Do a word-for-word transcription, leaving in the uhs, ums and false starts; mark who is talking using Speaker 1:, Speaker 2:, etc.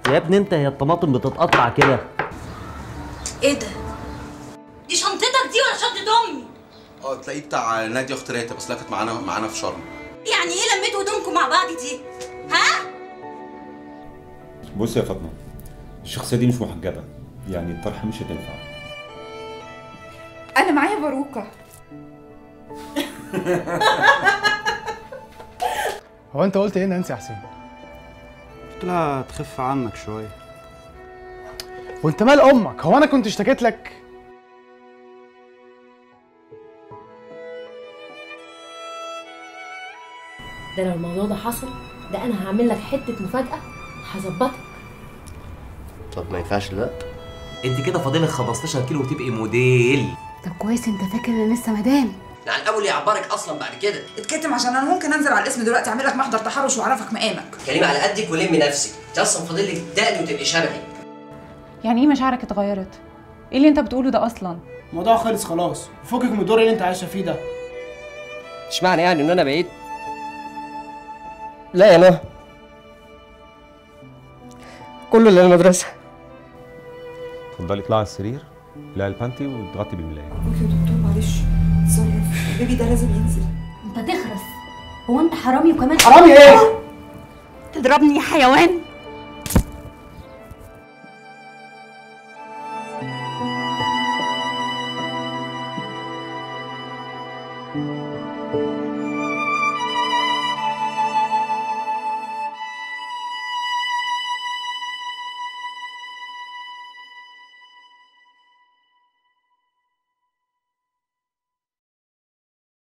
Speaker 1: يا ابني انت هي الطماطم بتتقطع كده.
Speaker 2: ايه ده؟ دي شنطتك دي ولا شنطة امي؟
Speaker 3: اه تلاقيه بتاع ناديه اخت راتب، بس كانت معانا معانا في شرم.
Speaker 2: يعني ايه لميتوا هدومكم مع بعض دي؟ ها؟
Speaker 4: بص يا فاطمه، الشخصيه دي مش محجبه، يعني الطرحه مش هتنفع.
Speaker 5: انا معايا باروكه.
Speaker 6: هو انت قلت ايه نانسي يا حسين؟
Speaker 7: قلت لها تخف عنك شويه.
Speaker 6: وانت مال امك؟ هو انا كنت اشتكيت لك؟
Speaker 8: ده لو الموضوع ده حصل، ده انا هعمل لك حته مفاجاه هظبطك.
Speaker 1: طب ما ينفعش دلوقتي؟ انت كده فاضلك خمستاشر كيلو وتبقي موديل.
Speaker 9: طب كويس انت فاكر ان لسه مدام.
Speaker 10: يعني الاول يعبرك اصلا بعد كده.
Speaker 5: اتكتم عشان انا ممكن انزل على الاسم دلوقتي اعمل لك محضر تحرش واعرفك مقامك.
Speaker 10: كلمه على قدك ولمي نفسك، انت اصلا فاضل لك دقن وتبقي شبهي.
Speaker 11: يعني ايه مشاعرك اتغيرت؟ ايه اللي انت بتقوله ده اصلا؟
Speaker 6: الموضوع خلص خلاص، فكك من الدور اللي انت عايشه فيه ده.
Speaker 10: مش معنى يعني ان انا بعيد. لا يا نهى، كله للمدرسه.
Speaker 4: اتفضلي اطلعي على السرير، لا البانتي وتغطي بالملايه.
Speaker 5: اوكي يا دكتور معلش اتصرف، البيبي ده لازم ينزل.
Speaker 8: انت تخرس، هو انت حرامي وكمان
Speaker 6: حرامي ايه؟
Speaker 2: تضربني يا حيوان؟